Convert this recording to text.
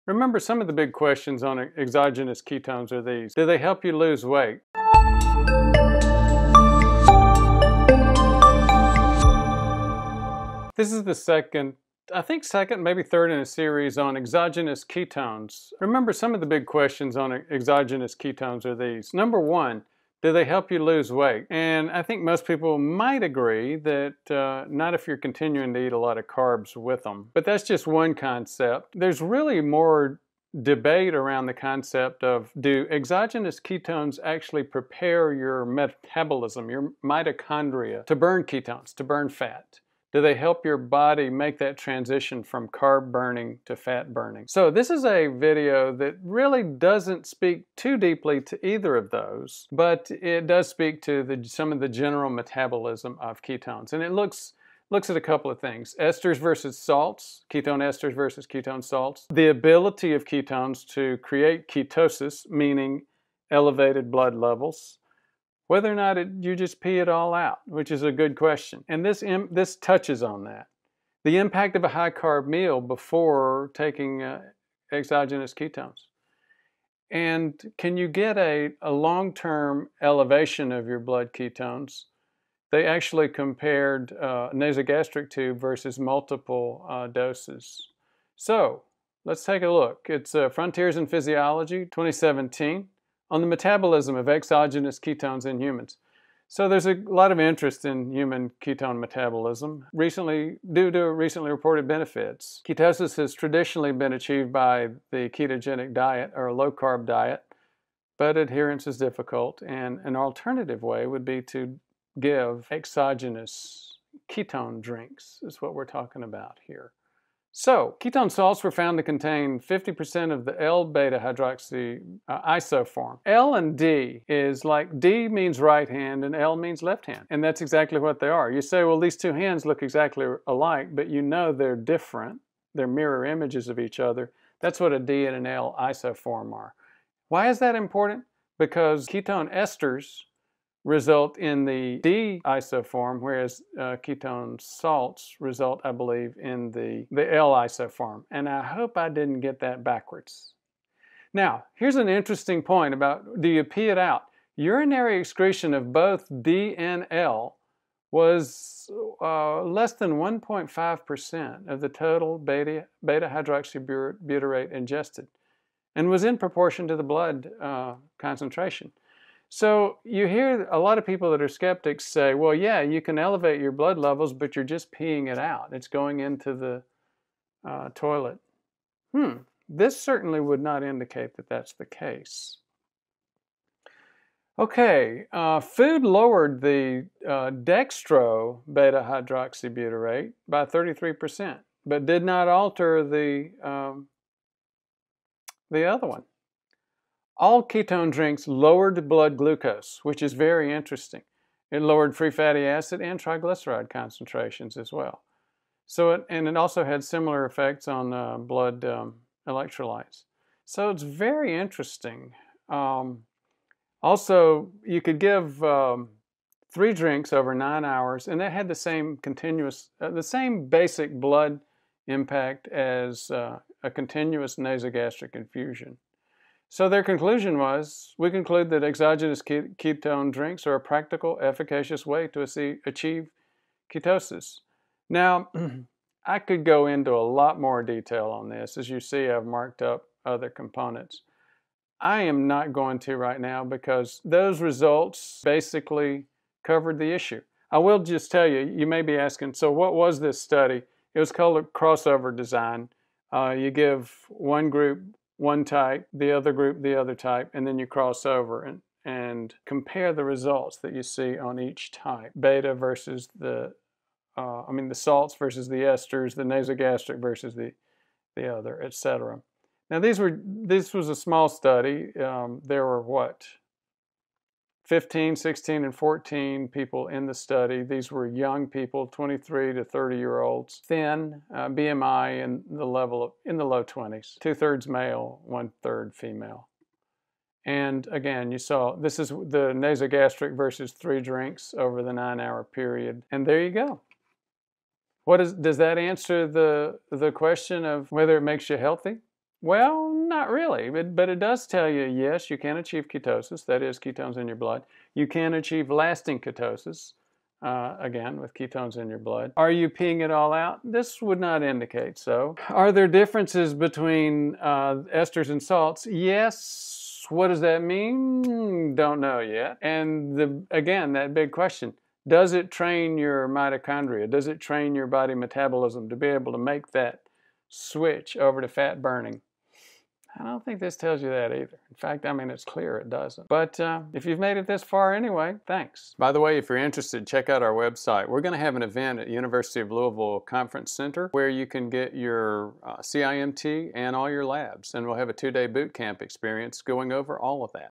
Remember, some of the big questions on exogenous ketones are these. Do they help you lose weight? This is the second, maybe third in a series on exogenous ketones. Remember, some of the big questions on exogenous ketones are these. Number one, do they help you lose weight? And I think most people might agree that not if you're continuing to eat a lot of carbs with them. But that's just one concept. There's really more debate around the concept of, do exogenous ketones actually prepare your metabolism, your mitochondria, to burn ketones, to burn fat? Do they help your body make that transition from carb burning to fat burning? So this is a video that really doesn't speak too deeply to either of those, but it does speak to some of the general metabolism of ketones. And it looks at a couple of things. Esters versus salts, ketone esters versus ketone salts. The ability of ketones to create ketosis, meaning elevated blood levels. Whether or not you just pee it all out, which is a good question. And this touches on that. The impact of a high-carb meal before taking exogenous ketones. And can you get a long-term elevation of your blood ketones? They actually compared nasogastric tube versus multiple doses. So let's take a look. It's Frontiers in Physiology, 2017. On the metabolism of exogenous ketones in humans. So there's a lot of interest in human ketone metabolism due to recently reported benefits. Ketosis has traditionally been achieved by the ketogenic diet or a low-carb diet, but adherence is difficult, and an alternative way would be to give exogenous ketone drinks, is what we're talking about here. So, ketone salts were found to contain 50% of the L-beta-hydroxy isoform. L and D is like, D means right hand and L means left hand. And that's exactly what they are. You say, well, these two hands look exactly alike, but you know they're different. They're mirror images of each other. That's what a D and an L isoform are. Why is that important? Because ketone esters result in the D isoform, whereas ketone salts result, I believe, in the L isoform. And I hope I didn't get that backwards. Now, here's an interesting point about, do you pee it out? Urinary excretion of both D and L was less than 1.5% of the total beta-hydroxybutyrate ingested, and was in proportion to the blood concentration. So you hear a lot of people that are skeptics say, well, yeah, you can elevate your blood levels, but you're just peeing it out. It's going into the toilet. This certainly would not indicate that that's the case. Okay, food lowered the dextro beta-hydroxybutyrate by 33%, but did not alter the other one. All ketone drinks lowered blood glucose, which is very interesting. It lowered free fatty acid and triglyceride concentrations as well. So it also had similar effects on blood electrolytes. So it's very interesting. Also, you could give 3 drinks over 9 hours, and that had the same the same basic blood impact as a continuous nasogastric infusion. So their conclusion was, we conclude that exogenous ketone drinks are a practical, efficacious way to achieve ketosis. Now, I could go into a lot more detail on this. As you see, I've marked up other components. I am not going to right now because those results basically covered the issue. I will just tell you, you may be asking, so what was this study? It was called a crossover design. You give one group one type, the other group the other type, and then you cross over and compare the results that you see on each type. Beta versus the salts versus the esters, the nasogastric versus the other, etc. Now this was a small study. There were what? 15, 16, and 14 people in the study. These were young people, 23 to 30-year-olds, thin, BMI in the low 20s, 2/3 male, 1/3 female. And again, you saw this is the nasogastric versus 3 drinks over the 9-hour period, and there you go. Does that answer the question of whether it makes you healthy? Well, not really, but it does tell you, yes, you can achieve ketosis, that is ketones in your blood. You can achieve lasting ketosis, again, with ketones in your blood. Are you peeing it all out? This would not indicate so. Are there differences between esters and salts? Yes. What does that mean? Don't know yet. And again, that big question, does it train your mitochondria? Does it train your body metabolism to be able to make that switch over to fat burning? I don't think this tells you that either. In fact, I mean, it's clear it doesn't. But if you've made it this far anyway, thanks. By the way, if you're interested, check out our website. We're going to have an event at University of Louisville Conference Center where you can get your CIMT and all your labs. And we'll have a 2-day boot camp experience going over all of that.